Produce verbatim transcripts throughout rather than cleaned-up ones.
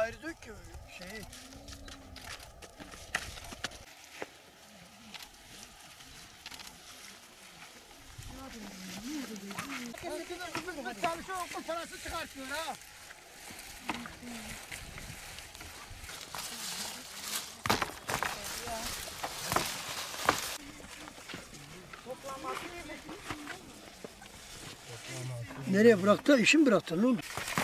ayrı dök ki şeyi. Çalışıyor, okul parası çıkartıyor ha. Nereye bıraktı? İşin bıraktı. Ne oldu?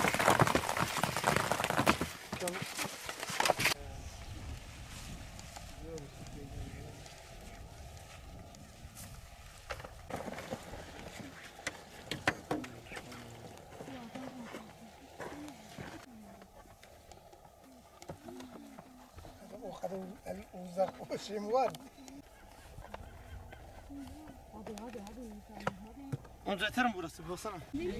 O kadar uzak o şey mi var? Hadi hadi hadi. Amca yeter mi burası? Baksana.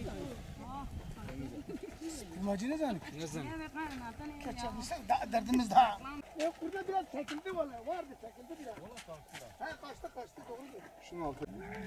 Spilmacı ne zannet? Ne zannet? Kaçabilsek derdimiz daha. Yok burada biraz çekildi valla. Vardı çekildi biraz. He kaçtı kaçtı doğru diyor. Şunun altı.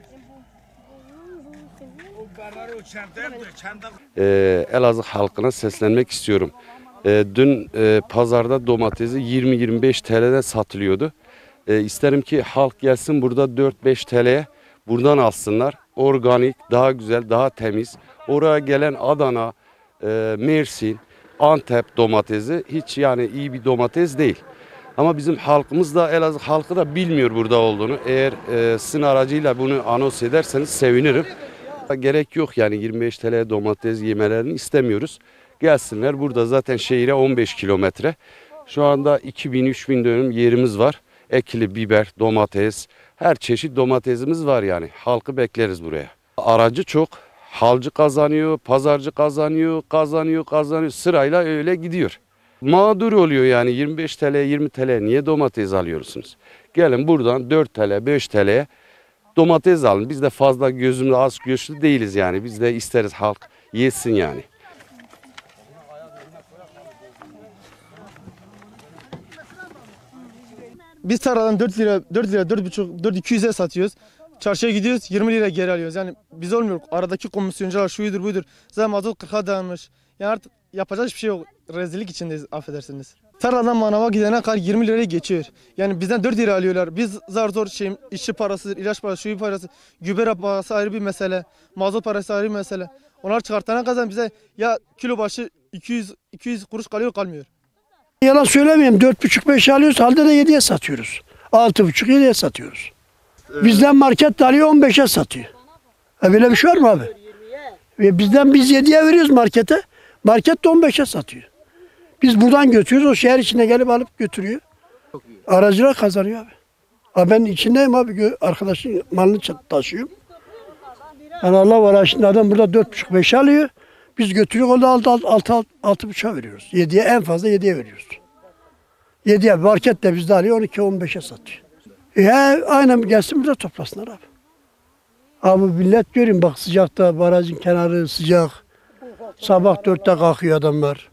O berleri o çemder çemder. Ee, Elazığ halkına seslenmek istiyorum. Ee, dün e, pazarda domatesi yirmi yirmi beş T L'den satılıyordu. Ee, isterim ki halk gelsin burada dört beş T L'ye buradan alsınlar. Organik, daha güzel, daha temiz. Oraya gelen Adana, e, Mersin, Antep domatesi hiç yani iyi bir domates değil. Ama bizim halkımız da Elazığ halkı da bilmiyor burada olduğunu. Eğer e, sizin aracıyla bunu anons ederseniz sevinirim. Gerek yok yani yirmi beş T L domates yemelerini istemiyoruz. Gelsinler burada zaten şehire on beş kilometre. Şu anda iki bin üç bin dönüm yerimiz var. Ekili biber, domates, her çeşit domatesimiz var yani. Halkı bekleriz buraya. Aracı çok. Halcı kazanıyor, pazarcı kazanıyor, kazanıyor, kazanıyor. Sırayla öyle gidiyor. Mağdur oluyor yani yirmi beş T L, yirmi T L niye domates alıyorsunuz? Gelin buradan dört T L, beş T L'ye domates alın. Biz de fazla gözümüzde az göçlü değiliz yani. Biz de isteriz halk yesin yani. Biz tarladan dört lira, dört lira, dört buçuk, dört iki yüze satıyoruz. Çarşıya gidiyoruz, yirmi lira geri alıyoruz. Yani biz olmuyor. Aradaki komisyoncular şuydur buydur. Zaten mazot kırka dayanmış. Yani artık yapacak hiçbir şey yok. Rezillik içindeyiz, affedersiniz. Tarladan manava gidene kadar yirmi liraya geçiyor. Yani bizden dört lira alıyorlar. Biz zar zor şeyim, işçi parası, ilaç parası, şuyu parası, gübre parası ayrı bir mesele. Mazot parası ayrı bir mesele. Onlar çıkartana kadar bize ya kilo başı iki yüz iki yüz kuruş kalıyor kalmıyor. Yalan söylemeyeyim. Dört buçuk beş alıyoruz. Halde de yediye satıyoruz. Altı buçuk yediye satıyoruz. Evet. Bizden market alıyor on beşe satıyor. Ha, böyle bir şey var mı abi? Ve bizden biz yediye veriyoruz markete. Market de on beşe satıyor. Biz buradan götürüyoruz. O şehir içine gelip alıp götürüyor. Aracılar kazanıyor abi. Abi ben içindeyim abi. Arkadaşın malını taşıyorum. Yani Allah var şimdi adam burada dört buçuk beş alıyor. Biz götürüyoruz, onu altı, altı, altı, altı buçuğa veriyoruz. Yediye en fazla yediye veriyoruz. Yediye market de bizde alıyor, on iki on beşe satıyor. E aynen gelsin burada toplasınlar abi. Abi millet görün bak sıcakta, barajın kenarı sıcak. Sabah dörtte kalkıyor adamlar.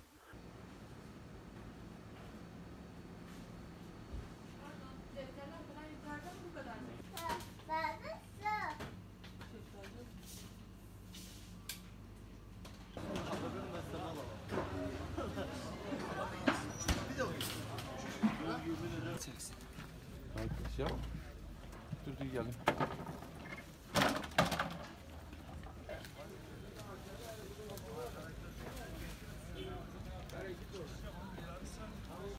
Ya. Dur dur gelin.